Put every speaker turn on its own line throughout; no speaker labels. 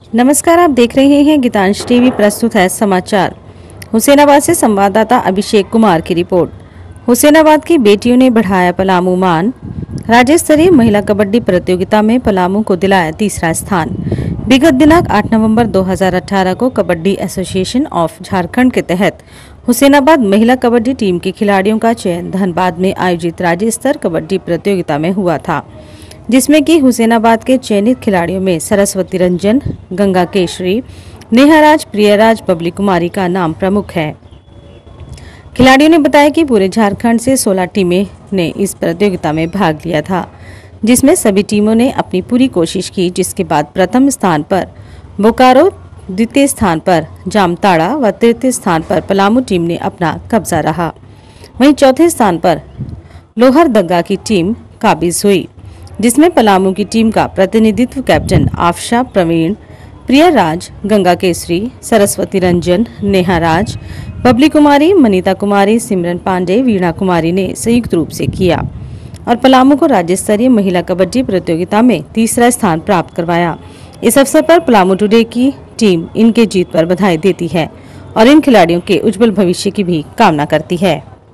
नमस्कार, आप देख रहे हैं गीतांश टीवी। प्रस्तुत है समाचार। हुसैनाबाद से संवाददाता अभिषेक कुमार की रिपोर्ट। हुसैनाबाद की बेटियों ने बढ़ाया पलामू मान। राज्य स्तरीय महिला कबड्डी प्रतियोगिता में पलामू को दिलाया तीसरा स्थान। विगत दिनांक 8 नवंबर 2018 को कबड्डी एसोसिएशन ऑफ झारखंड के तहत हुसैनाबाद महिला कबड्डी टीम के खिलाड़ियों का चयन धनबाद में आयोजित राज्य स्तर कबड्डी प्रतियोगिता में हुआ था, जिसमें कि हुसैनाबाद के चयनित खिलाड़ियों में सरस्वती रंजन, गंगा केशरी, नेहाराज, प्रियराज, बबली कुमारी का नाम प्रमुख है। खिलाड़ियों ने बताया कि पूरे झारखंड से 16 टीमें ने इस प्रतियोगिता में भाग लिया था, जिसमें सभी टीमों ने अपनी पूरी कोशिश की, जिसके बाद प्रथम स्थान पर बोकारो, द्वितीय स्थान पर जामताड़ा व तृतीय स्थान पर पलामू टीम ने अपना कब्जा रहा। वहीं चौथे स्थान पर लोहरदगा की टीम काबिज हुई, जिसमें पलामू की टीम का प्रतिनिधित्व कैप्टन आफशा प्रवीण, प्रियराज, गंगा केसरी, सरस्वती रंजन, नेहाराज, बबली कुमारी, मनीता कुमारी, सिमरन पांडे, वीणा कुमारी ने संयुक्त रूप से किया और पलामू को राज्य स्तरीय महिला कबड्डी प्रतियोगिता में तीसरा स्थान प्राप्त करवाया। इस अवसर पर पलामू टुडे की टीम इनके जीत पर बधाई देती है और इन खिलाड़ियों के उज्जवल भविष्य की भी कामना करती है।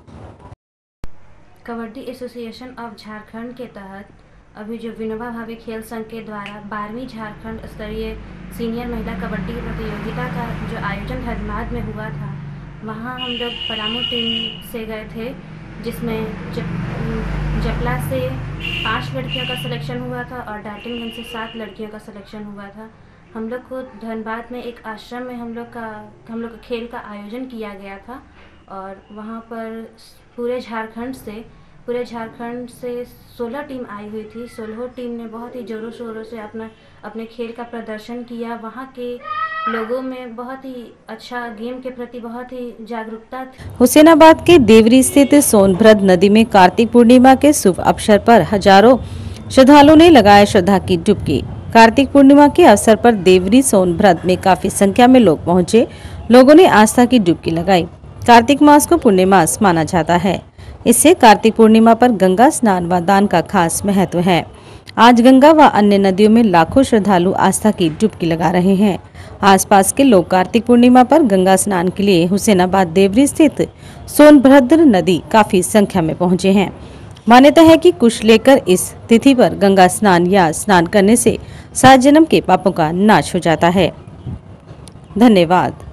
कबड्डी एसोसिएशन ऑफ झारखंड के तहत अभी जो विनोबा भावे खेल संघ के द्वारा 12वीं झारखंड स्तरीय सीनियर महिला कबड्डी प्रतियोगिता का जो आयोजन धनबाद में हुआ था, वहां हम लोग पलामू टीम से गए थे, जिसमें जपला से 5 लड़कियों का सिलेक्शन हुआ था और डाल्टनगंज से 7 लड़कियों का सिलेक्शन हुआ था। हम लोग को धनबाद में एक आश्रम में हम लोग का खेल का आयोजन किया गया था और वहाँ पर पूरे झारखंड से 16 टीम आई हुई थी। 16 टीम ने बहुत ही जोरों शोरों से अपने खेल का प्रदर्शन किया। वहाँ के लोगों में बहुत ही अच्छा गेम के प्रति बहुत ही जागरूकता थी।
हुसैनाबाद के देवरी स्थित सोनभद्र नदी में कार्तिक पूर्णिमा के शुभ अवसर पर हजारों श्रद्धालुओं ने लगाया श्रद्धा की डुबकी। कार्तिक पूर्णिमा के अवसर पर देवरी सोनभद्र में काफी संख्या में लोग पहुंचे। लोगों ने आस्था की डुबकी लगाई। कार्तिक मास को पुण्य मास माना जाता है। इससे कार्तिक पूर्णिमा पर गंगा स्नान व दान का खास महत्व है। आज गंगा व अन्य नदियों में लाखों श्रद्धालु आस्था की डुबकी लगा रहे हैं। आसपास के लोग कार्तिक पूर्णिमा पर गंगा स्नान के लिए हुसैनाबाद देवरी स्थित सोनभद्र नदी काफी संख्या में पहुंचे हैं। मान्यता है कि कुश लेकर इस तिथि पर गंगा स्नान या स्नान करने से 7 जन्म के पापों का नाश हो जाता है। धन्यवाद।